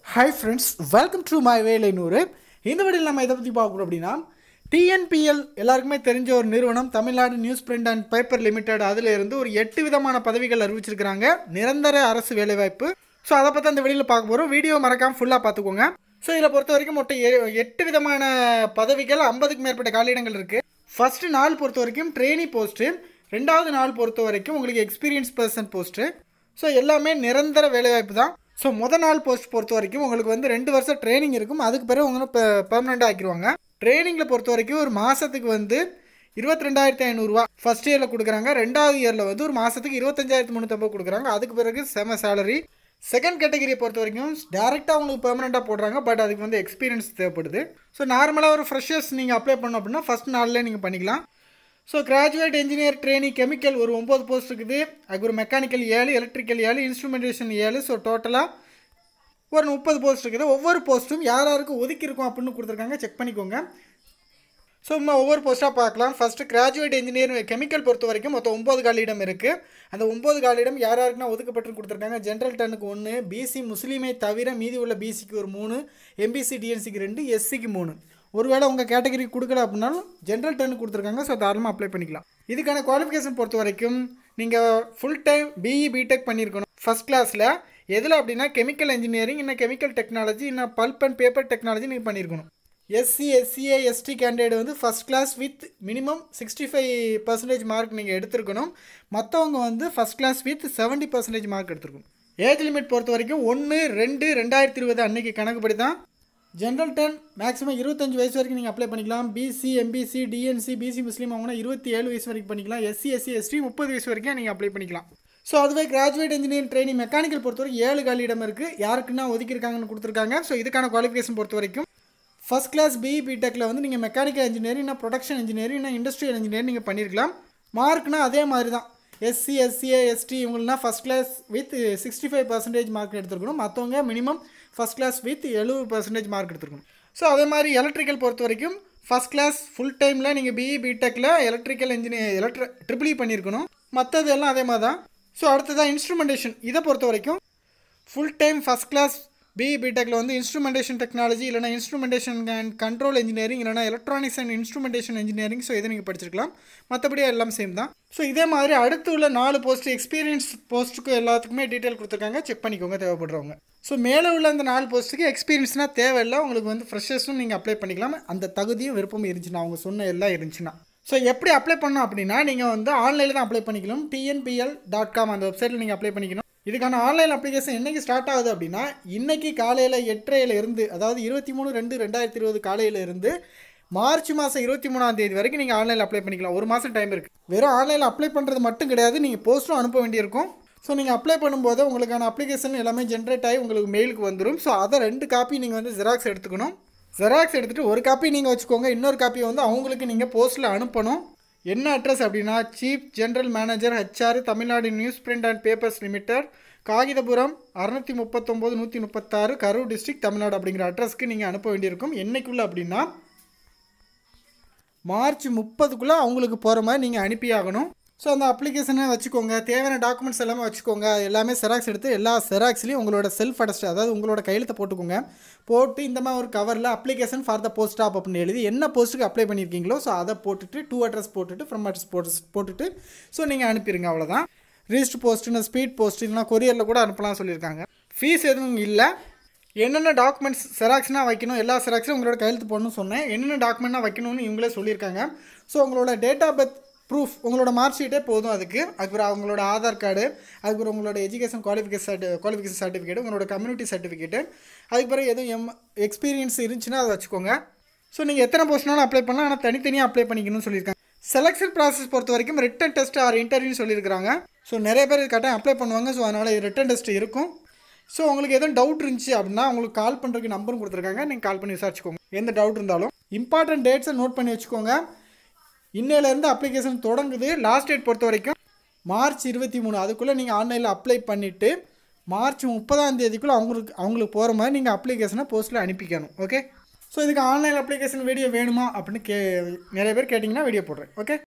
Hi friends, welcome to my Velai நூறு. இந்த வீடியோல நம்ம எதை பத்தி பார்க்க போறோம் அப்படினா TNPL எல்லாருக்குமே தெரிஞ்ச ஒரு நிறுவனம் Tamil Nadu news print and paper limited அதுல இருந்து ஒரு 8 விதமான பதவிகள் அறிவிச்சிருக்காங்க நிரந்தர அரசு வேலைவாய்ப்பு. சோ அத பத்தி அந்த வீடியோல பார்க்க போறோம். வீடியோ மறக்காம ஃபுல்லா பாத்துக்கோங்க. சோ இதல பொறுத்த வரைக்கும் மொத்தம் 8 விதமான பதவிகள் 50க்கு மேற்பட்ட காலியிடங்கள் இருக்கு. ஃபர்ஸ்ட் நாள் பொறுத்த வரைக்கும் ட்ரெய்னி போஸ்ட், இரண்டாவது நாள் பொறுத்த வரைக்கும் உங்களுக்கு எக்ஸ்பீரியன்ஸ் பர்சன் போஸ்ட். சோ எல்லாமே நிரந்தர வேலைவாய்ப்பு தான். ஸோ முதல் நாள் போஸ்ட் பொறுத்த வரைக்கும் உங்களுக்கு வந்து 2 வருஷம் ட்ரைனிங் இருக்கும். அதுக்கு பிறகு உங்களுக்கு பெர்மனெண்டாக ஆக்கிடுவாங்க. ட்ரைனிங்கில் பொறுத்த வரைக்கும் ஒரு மாதத்துக்கு வந்து 22,500 ரூபா ஃபர்ஸ்ட் இயரில் கொடுக்குறாங்க. ரெண்டாவது இயரில் வந்து ஒரு மாதத்துக்கு 25,350 கொடுக்குறாங்க. அதுக்கு பிறகு செம சேலரி. செகண்ட் கேட்டகரியை பொறுத்த வரைக்கும் டேரெக்டாக உங்களுக்கு பெர்மனெண்ட்டாக போடுறாங்க. பட் அதுக்கு வந்து எக்ஸ்பீரியன்ஸ் தேவைப்படுது. ஸோ நார்மலாக ஒரு ஃப்ரெஷர்ஸ் நீங்கள் அப்ளை பண்ணோம் அப்படின்னா ஃபஸ்ட் நாளில் நீங்கள் பண்ணிக்கலாம். So graduate engineer training chemical ஒரு 9 போஸ்ட் இருக்குது. அதுக்கு ஒரு மெக்கானிக்கல் 7, எலக்ட்ரிக்கல் 7, இன்ஸ்ட்ருமெண்டேஷன் 7. ஸோ டோட்டலாக ஒரு 30 போஸ்ட் இருக்குது. ஒவ்வொரு போஸ்ட்டும் யாருக்கு ஒதுக்கி இருக்கும் அப்படின்னு கொடுத்துருக்காங்க, செக் பண்ணிக்கோங்க. ஸோ நம்ம ஒவ்வொரு போஸ்ட்டாக பார்க்கலாம். ஃபஸ்ட்டு கிராஜுவேட் இன்ஜினியர் கெமிக்கல் பொறுத்த வரைக்கும் மொத்தம் 9 காலியிடம் இருக்குது. அந்த 9 காலியிடம் யாருக்குன்னா ஒதுக்கப்பட்டு கொடுத்துருக்காங்க. ஜென்ரல் டனுக்கு 1, பிசி முஸ்லீமை தவிர மீதி உள்ள பிசிக்கு ஒரு 3, எம்பிசி டிஎன்சிக்கு 2, எஸ்சிக்கு 3. ஒருவேளை உங்கள் கேட்டகரி கொடுக்கல அப்படின்னாலும் ஜென்ரல் டர்னு கொடுத்துருக்காங்க. ஸோ தாராளமாக அப்ளை பண்ணிக்கலாம். இதுக்கான குவாலிஃபிகேஷன் பொறுத்த வரைக்கும் நீங்கள் ஃபுல் டைம் பிஇ பிடெக் பண்ணியிருக்கணும் ஃபஸ்ட் கிளாஸில். எதில் அப்படின்னா கெமிக்கல் இன்ஜினியரிங், இன்னும் கெமிக்கல் டெக்னாலஜி, இன்னும் பல்ப் அண்ட் பேப்பர் டெக்னாலஜி நீங்கள் பண்ணியிருக்கணும். எஸ்சி, எஸ்சிஏ, எஸ்டி கேண்டிடேட் வந்து first class with minimum 65% mark நீங்கள் எடுத்துருக்கணும். மற்றவங்க வந்து ஃபஸ்ட் கிளாஸ் வித் 70% மார்க் எடுத்துருக்கணும். ஏஜ் லிமிட் பொறுத்த வரைக்கும் 1/2/2020 அன்றைக்கி கணக்குப்படி தான். ஜென்ரல் டர்ன் மேக்ஸிமம் 25 வயசு வரைக்கும் நீங்கள் அப்ளை பண்ணிக்கலாம். BC, MBC, DNC, BC Muslim அவங்கன்னா 27 வயசு வரைக்கும் பண்ணிக்கலாம். எஸ்சி, எஸ்சி, எஸ்டி 30 வயசு வரைக்கும் நீங்கள் அப்ளை பண்ணிக்கலாம். ஸோ அதுவே கிராஜுவேட் இன்ஜினியரிங் ட்ரைனிங் மெக்கானிக்கல் பொறுத்தவரை 7 காலியிடம் இருக்குது. யாருக்குன்னா ஒதுக்கியிருக்காங்கன்னு கொடுத்துருக்காங்க. ஸோ இதுக்கான குவாலிஃபிகேஷன் பொறுத்த வரைக்கும் ஃபஸ்ட் கிளாஸ் பிஇ பிடெக்கில் வந்து நீங்கள் mechanical engineering, production engineering, industrial engineering நீங்கள் பண்ணியிருக்கலாம். மார்க்னா அதே மாதிரி தான். எஸ்சி, எஸ்சிஏ, எஸ்டி இவங்கன்னா ஃபஸ்ட் கிளாஸ் வித் 65% மார்க் எடுத்துருக்கணும். மற்றவங்க minimum first class with 70% mark எடுத்துருக்கணும். ஸோ அதே மாதிரி எலக்ட்ரிக்கல் பொறுத்த வரைக்கும் ஃபஸ்ட் கிளாஸ் ஃபுல் டைமில் நீங்கள் பிஇ பிடெக்கில் எலக்ட்ரிக்கல் இன்ஜினியர் ட்ரிபிள் இ பண்ணியிருக்கணும். மற்றது எல்லாம் அதே மாதிரி தான். ஸோ அடுத்ததான் இன்ஸ்ட்ருமெண்டேஷன். இதை பொறுத்த வரைக்கும் full time first class BE பிடெக்கில் வந்து இன்ஸ்ட்ருமெண்டேஷன் டெக்னாலஜி, இல்லைனா இன்ஸ்ட்ருமெண்டேஷன் அண்ட் கண்ட்ரோல் இன்ஜினியரிங், இல்லைனா electronics and instrumentation engineering. So இதை நீங்கள் படிச்சிருக்கலாம். மற்றபடி எல்லாம் சேம் தான். ஸோ இதே மாதிரி அடுத்து உள்ள 4 போஸ்ட் எக்ஸ்பீரியன்ஸ் போஸ்ட்டுக்கு எல்லாத்துக்குமே டீட்டெயில் கொடுத்துருக்காங்க, செக் பண்ணிக்கோங்க தேவைப்படுறவங்க. ஸோ மேலே உள்ள அந்த 4 போஸ்ட்டுக்கு எக்ஸ்பீரியன்ஸ்னால் தேவையில்லை. உங்களுக்கு வந்து ஃப்ரெஷர்ஸும் நீங்கள் அப்ளை பண்ணிக்கலாம். அந்த தகுதியும் விருப்பமும் இருந்துச்சுன்னா, அவங்க சொன்ன எல்லாம் இருந்துச்சுன்னா. ஸோ எப்படி அப்ளை பண்ணணும் அப்படின்னா நீங்கள் வந்து ஆன்லைனில் தான் அப்ளை பண்ணிக்கணும். TNPL.com அந்த வெப்சைட்டில் நீங்கள் அப்ளை பண்ணிக்கணும். இதுக்கான ஆன்லைன் அப்ளிகேஷன் என்றைக்கு ஸ்டார்ட் ஆகுது அப்படின்னா இன்றைக்கி காலையில் 8:30 இருந்து, அதாவது 23/2/2020 காலையில் இருந்து மார்ச் மாதம் 23ஆம் தேதி வரைக்கும் நீங்கள் ஆன்லைனில் அப்ளை பண்ணிக்கலாம். ஒரு மாதம் டைம் இருக்குது. வெறும் ஆன்லைனில் அப்ளை பண்ணுறது மட்டும் கிடையாது, நீங்கள் போஸ்ட்டும் அனுப்ப வேண்டியிருக்கும். ஸோ நீங்கள் அப்ளை பண்ணும்போது உங்களுக்கான அப்ளிகேஷன் எல்லாமே ஜென்ரேட் ஆகி உங்களுக்கு மெயிலுக்கு வந்துடும். ஸோ அதை 2 காப்பி நீங்கள் வந்து ஜெராக்ஸ் எடுத்துக்கணும். ஜெராக்ஸ் எடுத்துகிட்டு ஒரு காப்பி நீங்கள் வச்சுக்கோங்க. இன்னொரு காப்பியை வந்து அவங்களுக்கு நீங்கள் போஸ்ட்டில் அனுப்பணும். என்ன அட்ரஸ் அப்படின்னா chief general manager HR, Tamil Nadu news print and papers limited, Kagithapuram 639/136, Karur district, Tamil Nadu அப்படிங்கிற அட்ரஸ்க்கு நீங்கள் அனுப்ப வேண்டியிருக்கும். என்னைக்குள்ளே அப்படின்னா மார்ச் 30க்குள்ளே அவங்களுக்கு போகிற மாதிரி நீங்கள் அனுப்பியாகணும். ஸோ அந்த அப்ளிகேஷனை வச்சுக்கோங்க. தேவையான டாக்குமெண்ட்ஸ் எல்லாமே வச்சுக்கோங்க. எல்லாமே செராக்ஸ் எடுத்து எல்லா செராக்ஸ்லையும் உங்களோட செல்ஃப் அட்டஸ்ட், அதாவது உங்களோட கையெழுத்தை போட்டுக்கோங்க. போட்டு இந்த மாதிரி ஒரு கவரில் application for the post stop அப்படின்னு எழுதி என்ன போஸ்ட்டுக்கு அப்ளை பண்ணியிருக்கீங்களோ ஸோ அதை போட்டுட்டு டூ அட்ரஸ் போட்டுட்டு ஃப்ரம் அட்ரஸ் போட்டுட்டு ஸோ நீங்கள் அனுப்பிடுங்க. அவ்வளோதான். ரிஜிஸ்டர் போஸ்ட்டுன்னு ஸ்பீட் போஸ்ட் இல்லைனா கொரியரில் கூட அனுப்பலாம் சொல்லியிருக்காங்க. ஃபீஸ் எதுவும் இல்லை. என்னென்ன டாக்குமெண்ட்ஸ் செராக்ஸ்னால் வைக்கணும், எல்லா செராக்ஸும் உங்களோட கையெழுத்து போடணும்னு சொன்னேன். என்னென்ன டாக்குமெண்ட்னா வைக்கணும்னு இவங்களே சொல்லியிருக்காங்க. ஸோ உங்களோட டேட் ஆஃப் பர்த் ப்ரூஃப், உங்களோட மார்க் ஷீட்டே போதும். அதுக்கப்புறம் அவங்களோட ஆதார் கார்டு, அதுக்கப்புறம் உங்களோட எஜுகேஷன் குவாலிஃபிகேஷன் சர்டிஃபிகேட், உங்களோட கம்யூனிட்டி சர்டிஃபிகேட்டு, அதுக்கப்புறம் எதுவும் எக்ஸ்பீரியன்ஸ் இருந்துச்சுன்னா அதை வச்சுக்கோங்க. ஸோ நீங்கள் எத்தனை போஸ்ட்னாலும் அப்ளை பண்ணலாம், ஆனால் தனித்தனியாக அப்ளை பண்ணிக்கணும்னு சொல்லியிருக்காங்க. செலெக்ஷன் ப்ராசஸ் பொறுத்த வரைக்கும் ரிட்டன் டெஸ்ட் ஆர் இன்டர்வியூன்னு சொல்லியிருக்காங்க. ஸோ நிறைய பேர் கரெக்டாக அப்ளை பண்ணுவாங்க. ஸோ அதனால் ரிட்டன் டெஸ்ட் இருக்கும். ஸோ உங்களுக்கு எதுவும் டவுட் இருந்துச்சு அப்படின்னா உங்களுக்கு கால் பண்ணுறதுக்கு நம்பரும் கொடுத்துருக்காங்க. நீங்கள் கால் பண்ணி விசாரிச்சுக்கோங்க எந்த டவுட் இருந்தாலும். இம்பார்ட்டன்ட் டேட்ஸை நோட் பண்ணி வச்சுக்கோங்க. இன்னையிலேருந்து அப்ளிகேஷன் தொடங்குது. லாஸ்ட் டேட் பொறுத்த வரைக்கும் மார்ச் 23. அதுக்குள்ளே நீங்கள் ஆன்லைனில் அப்ளை பண்ணிவிட்டு மார்ச் 30ஆம் தேதிக்குள்ளே அவங்களுக்கு போகிற மாதிரி நீங்கள் அப்ளிகேஷனை போஸ்ட்டில் அனுப்பிக்கணும். ஓகே. ஸோ இதுக்கு ஆன்லைன் அப்ளிகேஷன் வீடியோ வேணுமா அப்படின்னு நிறைய பேர் கேட்டிங்கன்னா வீடியோ போடுறேன். ஓகே.